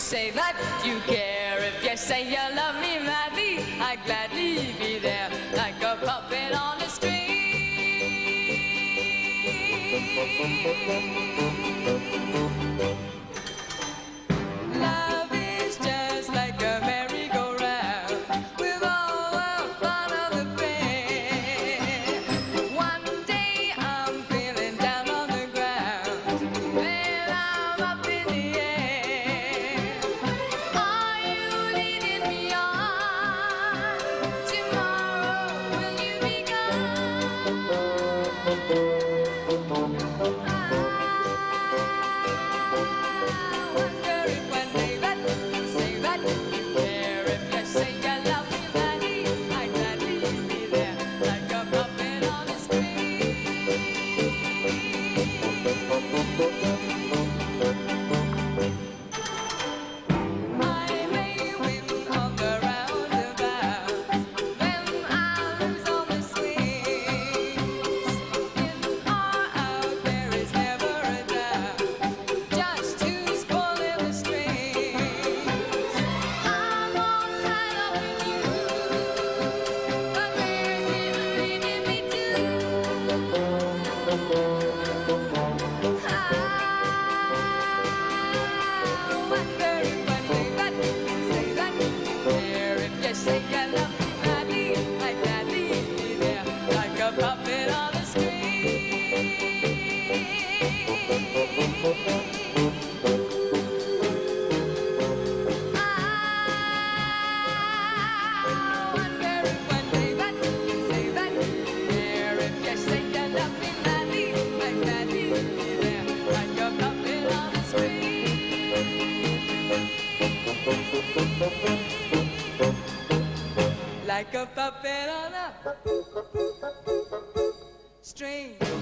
say that you care. If you say you love me madly, I'd gladly be there like a puppet on a string. Love is just like a merry-go-round with all the fun of the fair. One day I'm feeling down on the ground, then I'm up in the air. Are you leading me on? Tomorrow will you be gone? I wonder if one day that you say that you care. If you say you love me madly, I'd gladly be there like a puppet on a string. I may win on the roundabout, then I'll lose on the swings. In or out, there is never a doubt. Just who's pulling the strings? I'm all tied up with you, but where's it leading me to? I wonder if one day that you say that you care. If you say you love me madly, I'd gladly be there like a puppet on a string. I wonder if one day that you say that you care. If you say you love me madly, I'd gladly be there like a puppet on a string. Like a puppet on a string.